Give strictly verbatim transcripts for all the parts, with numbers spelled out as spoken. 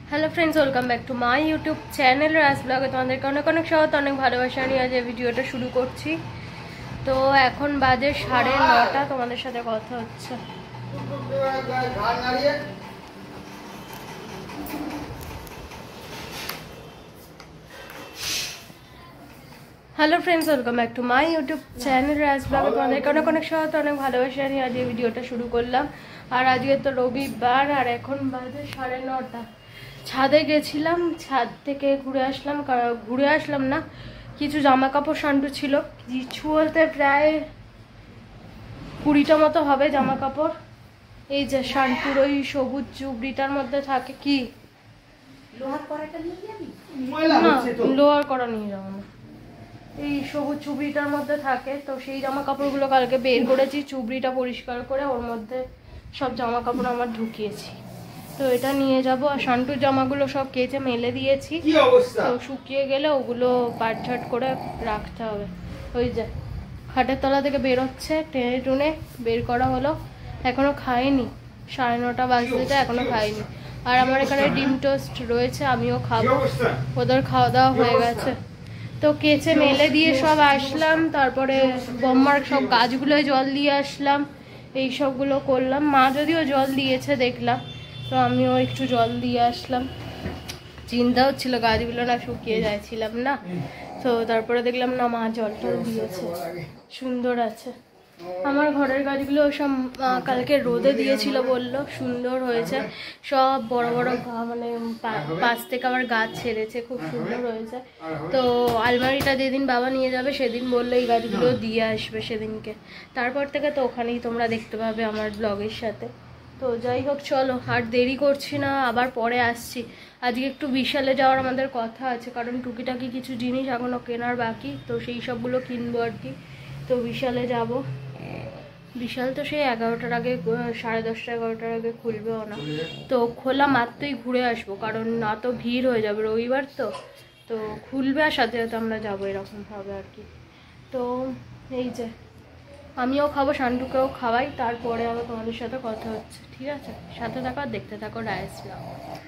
Hello friends, welcome back to my YouTube channel Raj ब्लगे তোমাদেরকে অনেক অনেক স্বাগত, অনেক ভালোবাসা নিয়ে আজ এই ভিডিওটা শুরু করছি। তো এখন বাজে সাড়ে নটা, তোমাদের সাথে কথা হচ্ছে। Hello friends, welcome back to my YouTube channel Raj ब्लगे তোমাদেরকে অনেক অনেক স্বাগত, অনেক ভালোবাসা নিয়ে আজ এই ভিডিওটা শুরু করলাম। আর আজকে তো রবিবার আর এখন বাজে সাড়ে নটা। ছাদে গেছিলাম, ছাদ থেকে ঘুরে আসলাম, ঘুরে আসলাম না কিছু জামা কাপড় শান্টু ছিল, কিছু বলতে প্রায় কুড়িটা মতো হবে জামা কাপড়। এই যে শান্টুর ওই সবুজ চুবড়িটার মধ্যে থাকে কি লোহার কড়াটা নিয়ে যাবি? না, লোহার কড়া নিয়ে যাবো না, এই সবুজ চুবড়িটার মধ্যে থাকে। তো সেই জামা কাপড়গুলো কালকে বের করেছি, চুবড়িটা পরিষ্কার করে ওর মধ্যে সব জামা কাপড় আমার ঢুকিয়েছি। তো এটা নিয়ে যাব। আর শান্টুর জামাগুলো সব কেচে মেলে দিয়েছি, তো শুকিয়ে গেলে ওগুলো পাটঝাট করে রাখতে হবে। ওই যে খাটের তলা থেকে বেরোচ্ছে, টেনে টুনে বের করা হলো। এখনো খাইনি, সাড়ে নটা বাজতে এখনো খাইনি। আর আমার এখানে ডিম টোস্ট রয়েছে, আমিও খাবো, ওদের খাওয়া দাওয়া হয়ে গেছে। তো কেচে মেলে দিয়ে সব আসলাম, তারপরে বম্মার সব গাছগুলোয় জল দিয়ে আসলাম, এই সবগুলো করলাম। মা যদিও জল দিয়েছে দেখলাম, তো আমিও একটু জল দিয়ে আসলাম। চিন্তা হচ্ছিল গাছগুলো না শুকিয়ে যাচ্ছিলাম না, তো তারপরে দেখলাম না মা জল টল দিয়েছে, সুন্দর আছে। আমার ঘরের গাছগুলো সব কালকে রোদে দিয়েছিল বললো, সুন্দর হয়েছে সব, বড় বড় মানে পাশ থেকে আবার গাছ ছেড়েছে, খুব সুন্দর হয়েছে। তো আলমারিটা যেদিন বাবা নিয়ে যাবে সেদিন বললো এই গাছগুলো দিয়ে আসবে সেদিনকে, তারপর থেকে তো ওখানেই তোমরা দেখতে পাবে আমার ব্লগের সাথে। তো যাই হোক, চলো আর দেরি করছি না, আবার পরে আসছি। আজকে একটু বিশালে যাওয়ার আমাদের কথা আছে, কারণ টুকিটাকি কিছু জিনিস এখনও কেনার বাকি, তো সেই সবগুলো কিনবো আর কি। তো বিশালে যাব। বিশাল তো সেই এগারোটার আগে, সাড়ে দশটা এগারোটার আগে খুলবেও না, তো খোলা মাত্রই ঘুরে আসবো, কারণ না তো ভিড় হয়ে যাবে, রবিবার তো তো খুলবে আর সাথে সাথে আমরা যাবো, এরকম হবে আর কি। তো এই যে আমিও খাবো, শান্টুকেও খাওয়াই, তারপরে আবার তোমাদের সাথে কথা হচ্ছে, ঠিক আছে? সাথে থাকো আর দেখতে থাকো রাইস ব্লগ।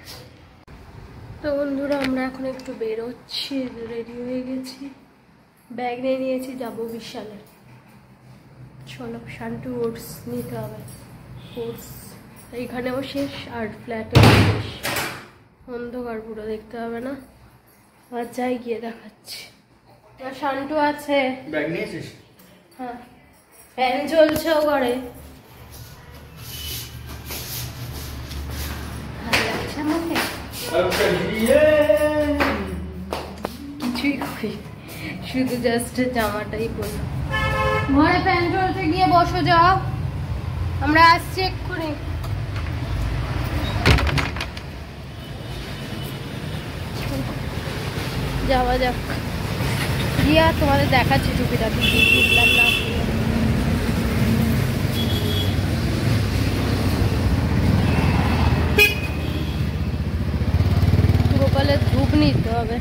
তো বন্ধুরা, আমরা এখন একটু বেরোচ্ছি, রেডি হয়ে গেছি, ব্যাগ নিয়ে নিয়েছি, যাবো বিশালে। চলো, শান্টু ওটস নিতে হবে, ওটস এইখানেও শেষ আর ফ্ল্যাটেও শেষ, অন্ধকার পুরো, দেখতে হবে না। আর যাই গিয়ে দেখাচ্ছি। আর শান্টু আছে, ব্যাগ নিয়েছিস? হ্যাঁ, ফ্যান চলছে ও ঘরে, ভালো লাগছে আমাকে, কিছুই করি, শুধু জাস্ট জামাটাই পরলাম। ঘরে ফ্যান চলছে, গিয়ে বসো, যাও, আমরা আসছি এক্ষুনি। যাওয়া যাক, গিয়া তোমাদের দেখাচ্ছি টুপিটাপি কি কিনলাম না। গোপালে ধূপ নিতে হবে।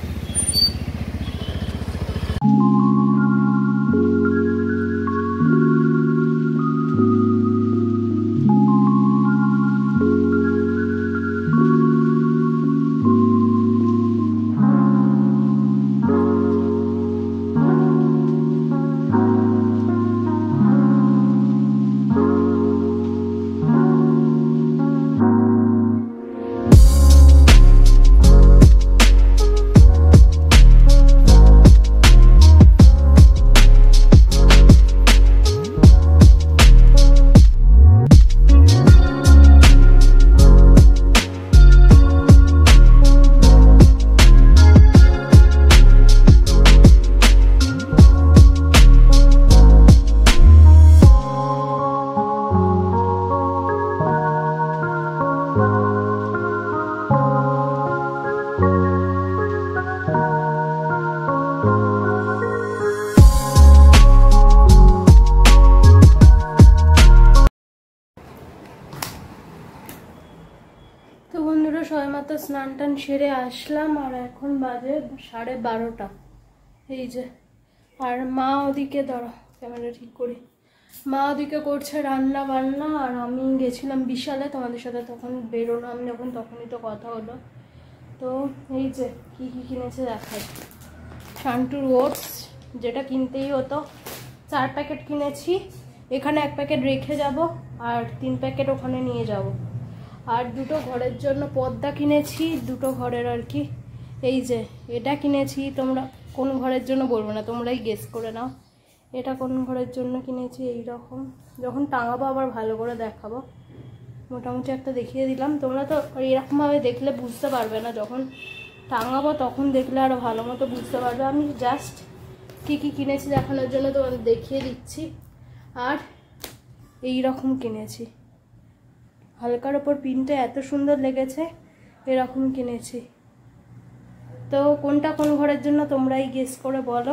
তো বন্ধুরা, সবেমাত্র স্নান টান সেরে আসলাম, আর এখন বাজে সাড়ে বারোটা। এই যে, আর মা ওদিকে, দাঁড়াও ক্যামেরা ঠিক করি, মা ওদিকে করছে রান্না বান্না, আর আমি গেছিলাম বিশালে তোমাদের সাথে, তখন বেরোলাম যখন তখনই তো কথা হলো। তো এই যে কী কী কিনেছে দেখাই। শান্টুর ওটস, যেটা কিনতেই হতো, চার প্যাকেট কিনেছি। এখানে এক প্যাকেট রেখে যাব, আর তিন প্যাকেট ওখানে নিয়ে যাব। আর দুটো ঘরের জন্য পর্দা কিনেছি, দুটো ঘরের আর কি। এই যে এটা কিনেছি, তোমরা কোন ঘরের জন্য বলবো না, তোমরাই গেস করে নাও এটা কোন ঘরের জন্য কিনেছি। এই রকম যখন টাঙাবো আবার ভালো করে দেখাবো, মোটামুটি একটা দেখিয়ে দিলাম। তোমরা তো এরকমভাবে দেখলে বুঝতে পারবে না, যখন টাঙাবো তখন দেখলে আরও ভালো মতো বুঝতে পারবে। আমি জাস্ট কী কী কিনেছি দেখানোর জন্য তোমাদের দেখিয়ে দিচ্ছি। আর এই রকম কিনেছি, হালকার ওপর প্রিন্টটা এত সুন্দর লেগেছে, এরকম কিনেছি। তো কোনটা কোন ঘরের জন্য তোমরাই গেস করে বলো।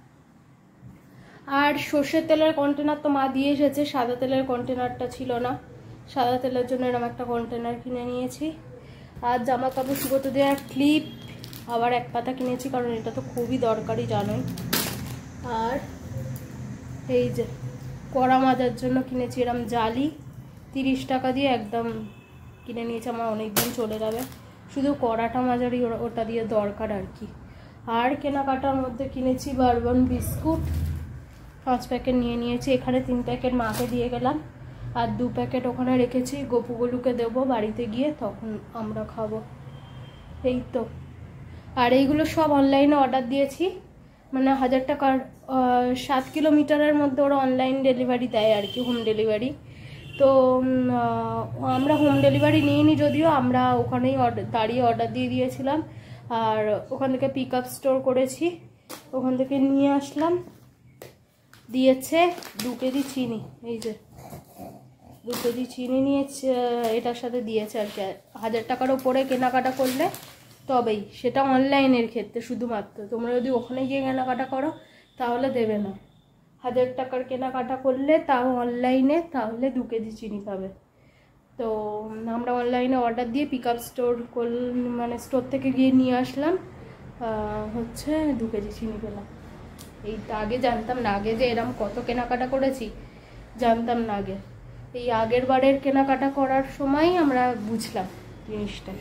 আর সর্ষের তেলের কন্টেনার তো মা দিয়ে এসেছে, সাদা তেলের কন্টেনারটা ছিল না, সাদা তেলের জন্য এরকম একটা কন্টেনার কিনে নিয়েছি। আর জামা কাপড় শুকোতে দেওয়ার ক্লিপ আবার এক পাতা কিনেছি, কারণ এটা তো খুবই দরকারি জানোই। আর এই যে কড়া মাজার জন্য কিনেছি এরকম জালি, তিরিশ টাকা দিয়ে একদম কিনে নিয়েছি, আমার অনেক দিন চলে যাবে। শুধু কড়াটা মাজারই ওটা দিয়ে দরকার আর কি। আর কেনাকাটার মধ্যে কিনেছি বারবন বিস্কুট, পাঁচ প্যাকেট নিয়ে নিয়েছি। এখানে তিন প্যাকেট মাকে দিয়ে গেলাম, আর দু প্যাকেট ওখানে রেখেছি, গপুগুলোকে দেবো বাড়িতে গিয়ে, তখন আমরা খাবো। এই তো। আর এইগুলো সব অনলাইনে অর্ডার দিয়েছি, মানে হাজার টাকার সাত কিলোমিটারের মধ্যে ওরা অনলাইন ডেলিভারি দেয় আর কি, হোম ডেলিভারি। তো আমরা হোম ডেলিভারি নিইনি যদিও, আমরা ওখানেই অর্ডার দাঁড়িয়ে অর্ডার দিয়ে দিয়েছিলাম। আর ওখান থেকে পিক আপ স্টোর করেছি, ওখান থেকে নিয়ে আসলাম। দিয়েছে দু কেজি চিনি, এই যে দু কেজি চিনি নিয়েছে, এটার সাথে দিয়েছে আর কি। হাজার টাকার ওপরে কেনাকাটা করলে তবেই, সেটা অনলাইনের ক্ষেত্রে শুধুমাত্র। তোমরা যদি ওখানে গিয়ে কেনাকাটা করো তাহলে দেবে না। হাজার টাকার কেনাকাটা করলে তাও অনলাইনে, তাহলে দু কেজি চিনি পাবে। তো আমরা অনলাইনে অর্ডার দিয়ে পিক আপ স্টোর কর, মানে স্টোর থেকে গিয়ে নিয়ে আসলাম, হচ্ছে দু কেজি চিনি পেলাম। এই আগে জানতাম না, আগে যে এরম কত কেনাকাটা করেছি জানতাম না আগে। এই আগের বারের কেনাকাটা করার সময় আমরা বুঝলাম জিনিসটা।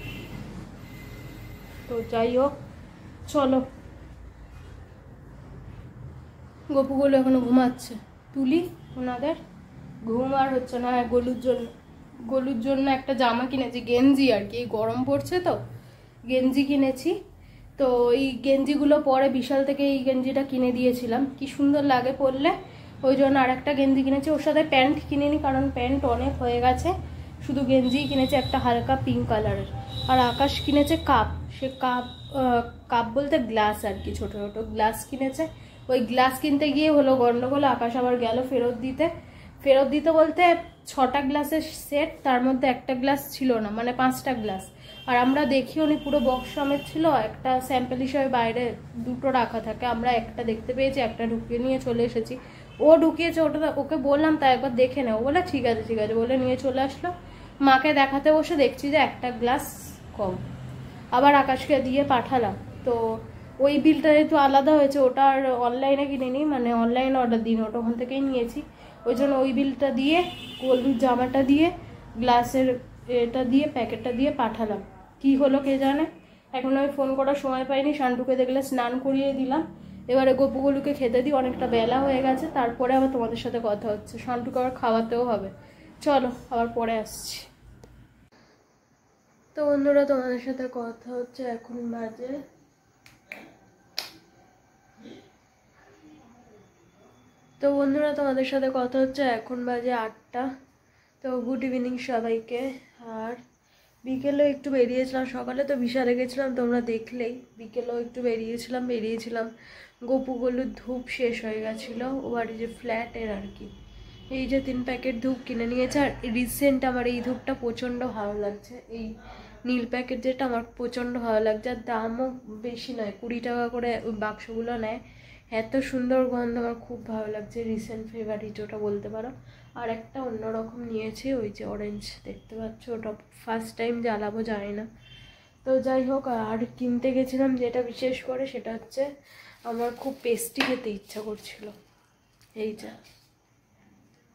তো যাই হোক, চলো। গপুগুলো এখনো ঘুমাচ্ছে, তুলি ওনাদের, ঘুম আর হচ্ছে না। গলুর জন্য গলুর জন্য একটা জামা কিনেছি, গেঞ্জি আর কি, গরম পড়ছে তো গেঞ্জি কিনেছি। তো এই গেঞ্জিগুলো পরে বিশাল থেকে এই গেঞ্জিটা কিনে দিয়েছিলাম, কি সুন্দর লাগে পরলে, ওই জন্য আর একটা গেঞ্জি কিনেছি। ওর সাথে প্যান্ট কিনিনি, কারণ প্যান্ট অনেক হয়ে গেছে, শুধু গেঞ্জি কিনেছে একটা হালকা পিঙ্ক কালারের। আর আকাশ কিনেছে কাপ, সে কাপ কাপ বলতে গ্লাস আর কি, ছোট ছোট গ্লাস কিনেছে। ওই গ্লাস কিনতে গিয়ে হলো গন্ডগোল, আকাশ আবার গেল ফেরত দিতে। ফেরত দিতে বলতে ছটা গ্লাসের সেট, তার মধ্যে একটা গ্লাস ছিল না, মানে পাঁচটা গ্লাস। আর আমরা দেখি উনি পুরো বক্স সমেত ছিল, একটা স্যাম্পল হিসেবে বাইরে দুটো রাখা থাকে, আমরা একটা দেখতে পেয়েছি, একটা ঢুকিয়ে নিয়ে চলে এসেছি। ও ঢুকিয়েছে, ওটা ওকে বললাম তা একবার দেখে নেও, বলে ঠিক আছে ঠিক আছে বলে নিয়ে চলে আসলো। মাকে দেখাতে বসে দেখছি যে একটা গ্লাস কম, আবার আকাশকে দিয়ে পাঠালাম। তো ওই বিলটা যেহেতু আলাদা হয়েছে, ওটা আর অনলাইনে কিনিনি, মানে অনলাইনে অর্ডার দিইনি, ওটা ওখান থেকেই নিয়েছি। ওই জন্য ওই বিলটা দিয়ে, গোলুর জামাটা দিয়ে, গ্লাসের এটা দিয়ে, প্যাকেটটা দিয়ে পাঠালাম। কি হলো কে জানে, এখন আমি ফোন করার সময় পাইনি। শান্টুকে দেখলে স্নান করিয়ে দিলাম, এবারে গপুগুলোকে খেতে দিই, অনেকটা বেলা হয়ে গেছে, তারপরে আবার তোমাদের সাথে কথা হচ্ছে। শান্টুকে আবার খাওয়াতেও হবে, চলো আবার পরে আসছি। তো বন্ধুরা তোমাদের সাথে কথা হচ্ছে, এখন বাজে তো বন্ধুরা তোমাদের সাথে কথা হচ্ছে এখন বাজে আটটা। তো গুড ইভিনিং সবাইকে। আর বিকেলেও একটু বেরিয়েছিলাম, সকালে তো বিশালে গেছিলাম তোমরা দেখলেই, বিকেলেও একটু বেরিয়েছিলাম বেরিয়েছিলাম গপুগুলোর ধূপ শেষ হয়ে গেছিলো, ও বাড়ি যে ফ্ল্যাটের আর কি। এই যে তিন প্যাকেট ধূপ কিনে নিয়েছে। আর রিসেন্ট আমার এই ধূপটা প্রচণ্ড ভালো লাগছে, এই নীল প্যাকেট যেটা আমার প্রচণ্ড ভালো লাগছে। আর দামও বেশি নয়, কুড়ি টাকা করে ওই বাক্সগুলো নেয়। এত সুন্দর গন্ধ, আমার খুব ভালো লাগছে, রিসেন্ট ফেভারিট ওটা বলতে পারো। আর একটা অন্যরকম নিয়েছি, ওই যে অরেঞ্জ দেখতে পাচ্ছ, ওটা ফার্স্ট টাইম জ্বালাবো জানি না। তো যাই হোক, আর কিনতে গেছিলাম যেটা বিশেষ করে, সেটা হচ্ছে আমার খুব পেস্টি খেতে ইচ্ছা করছিল। এই যা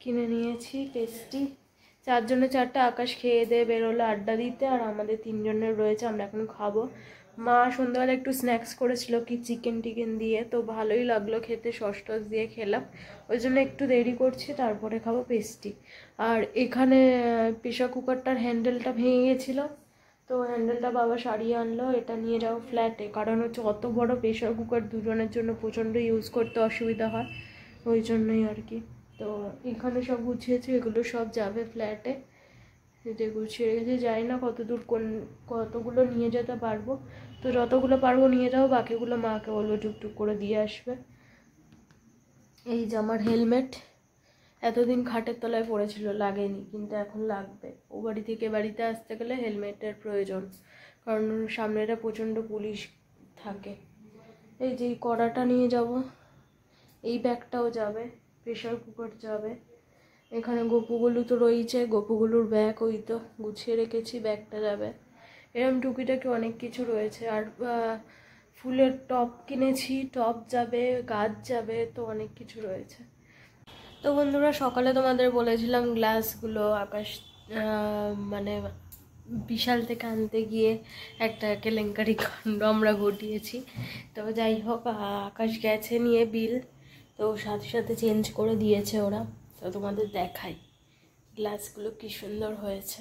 কিনে নিয়েছি পেস্টি। চারজনে চারটে, আকাশ খেয়ে দিয়ে বেরোলো আড্ডা দিতে, আর আমাদের তিনজনের রয়েছে, আমরা এখন খাবো। মা সন্ধ্যাবেলা একটু স্ন্যাক্স করেছিল কি চিকেন টিকেন দিয়ে, তো ভালোই লাগলো খেতে, সস টস দিয়ে খেলাম, ওই জন্য একটু দেরি করছি, তারপরে খাবো পেস্টি। আর এখানে প্রেশার কুকারটার হ্যান্ডেলটা ভেঙে গেছিলো, তো হ্যান্ডেলটা বাবা সারিয়ে আনলো, এটা নিয়ে যাও ফ্ল্যাটে, কারণ হচ্ছে অত বড় প্রেশার কুকার দুজনের জন্য প্রচণ্ড ইউজ করতে অসুবিধা হয়, ওই জন্যই আর কি। তো এখানে সব গুছিয়েছি, এগুলো সব যাবে ফ্ল্যাটে, এটা গুছিয়ে রেখেছি। জানি না কত দূর কোন কতগুলো নিয়ে যেতে পারবো, তো যতগুলো পারবো নিয়ে যাবো, বাকিগুলো মাকে বলবো টুকটুক করে দিয়ে আসবে। এই যে আমার হেলমেট, এতদিন খাটের তলায় পড়েছিল, লাগেনি, কিন্তু এখন লাগবে। ও বাড়ি থেকে বাড়িতে আসতে গেলে হেলমেটের প্রয়োজন, কারণ সামনেটা প্রচণ্ড পুলিশ থাকে। এই যে কড়াটা নিয়ে যাব, এই ব্যাগটাও যাবে, প্রেশার কুকার যাবে, এখানে গপুগুলো তো রয়েছে, গপুগুলোর ব্যাগ ওই তো গুছিয়ে রেখেছি, ব্যাগটা যাবে, এরকম টুকিটাকি অনেক কিছু রয়েছে। আর ফুলের টব কিনেছি, টব যাবে, গাছ যাবে, তো অনেক কিছু রয়েছে। তো বন্ধুরা, সকালে তোমাদের বলেছিলাম গ্লাসগুলো আকাশ মানে বিশাল থেকে আনতে গিয়ে একটা কেলেঙ্কারি কাণ্ড আমরা ঘটিয়েছি। তো যাই হোক, আকাশ গেছে নিয়ে বিল, তো সাথে সাথে চেঞ্জ করে দিয়েছে ওরা। তো তোমাদের দেখাই গ্লাসগুলো কি সুন্দর হয়েছে।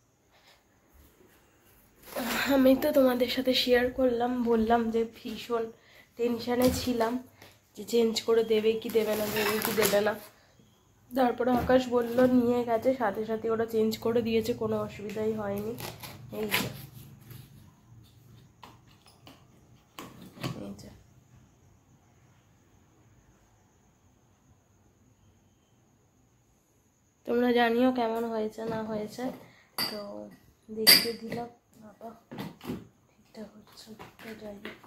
আমি তো তোমাদের সাথে শেয়ার করলাম, বললাম যে ভীষণ টেনশানে ছিলাম যে চেঞ্জ করে দেবে কি দেবে না, দেবে কি দেবে না। তারপরে আকাশ বলল নিয়ে গেছে, সাথে সাথে ওরা চেঞ্জ করে দিয়েছে, কোনো অসুবিধাই হয়নি। এই যে এই যে তোমরা জানিও কেমন হয়েছে না হয়েছে, তো দেখতে দিলাম। বাবা ঠিকঠাক হচ্ছে, তো যাই হোক।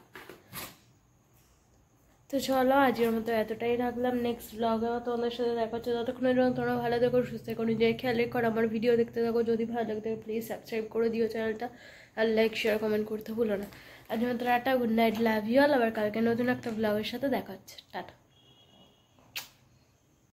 তো চলো আজকের মতো এতটাই রাখলাম, নেক্সট ব্লগে তোমাদের সাথে দেখা হচ্ছে। ততক্ষণের জন্য তোমরা ভালো থেকো, সুস্থ থেকো, নিজের খেয়াল রেখো, আর আমার ভিডিও দেখতে থাকো। যদি ভালো লাগে থাকে প্লিজ সাবস্ক্রাইব করে দিও চ্যানেলটা, আর লাইক শেয়ার কমেন্ট করতে ভুলো না। আজকের মতো tata, good night, love you all. আবার কালকে নতুন একটা ব্লগের সাথে দেখা হচ্ছে, টাটা।